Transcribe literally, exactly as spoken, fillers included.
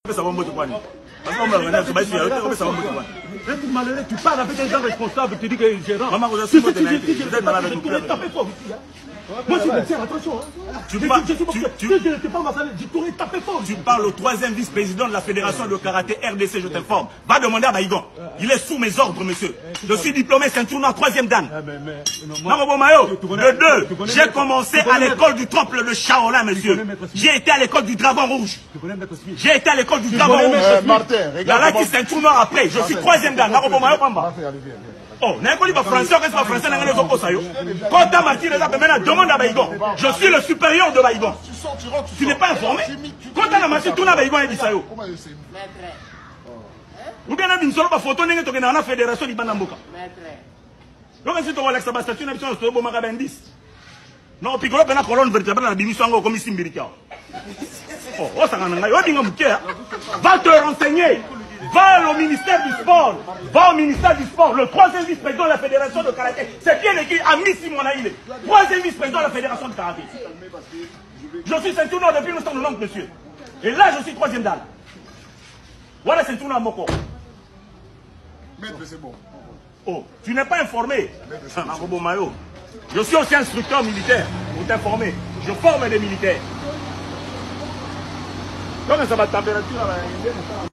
Ça va me quoi. Parce qu'on me regarde, c'est pas sûr, ça va me quoi. Mais tu malheureux, tu parles avec un gens responsable, tu dis que gérant. Maman, vous avez vous êtes malade, vous tapez fort ici. Moi, je me tiens, attention. Tu parles, tu, tu, je n'étais pas ma famille, je t'aurais tapé fort. Tu parles au troisième vice-président de la Fédération de karaté R D C, je t'informe. Va demander à Baïgon. Il est sous mes ordres, monsieur. Je suis diplômé ceinture noire, troisième dan. Maman Mayo, de deux, j'ai commencé à l'école du temple de Shaolin, monsieur. J'ai été à l'école du Dragon Rouge. J'ai été à l'école du Dragon Rouge. La laïque ceinture noire après. Je suis troisième dan. Maman Mayo, Pamba. Oh, n'a pas français, reste pas français, n'a pas français. Quand t'as Martin, demande à Baïgon. Je suis le supérieur de Baïgon. Tu n'es pas informé. Quand t'as la machine, tout n'a Baïgon et Bissayo. Ou bien, on a une seule photo, on a une fédération de Banamboka. Donc, si tu vois l'ex-statut, on a une seule bendis. Non, puis on a une colonne vertébrale, on a une seule comme ici, Mbirika. Oh, ça va, va te renseigner. Va au ministère du sport. Va au ministère du sport. Le troisième vice-président de la fédération de karaté. C'est bien écrit à Missi Monaïle. Troisième vice-président de la fédération de karaté. Je suis ceinture noire depuis mille neuf cent quatre-vingt-dix, monsieur. Et là, je suis troisième dan. Voilà ceinture noire Moko. Maître, c'est bon. Oh, tu n'es pas informé. Je suis aussi instructeur militaire. Pour t'informer. Je forme des militaires. Comment ça va température là?